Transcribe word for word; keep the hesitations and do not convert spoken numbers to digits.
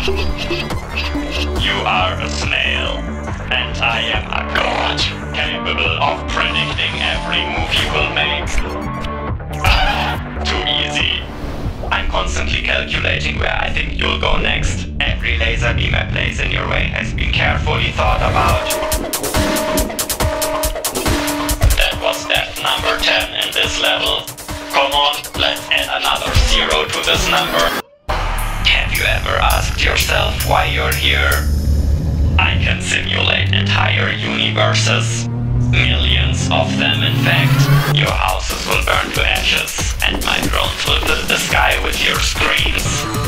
You are a snail, and I am a god, capable of predicting every move you will make. Ah, too easy. I'm constantly calculating where I think you'll go next. Every laser beam I place in your way has been carefully thought about. That was step number ten in this level. Come on, let's add another zero to this number. Have you ever asked yourself why you're here? I can simulate entire universes. Millions of them, in fact. Your houses will burn to ashes, and my drones will fill the sky with your screams.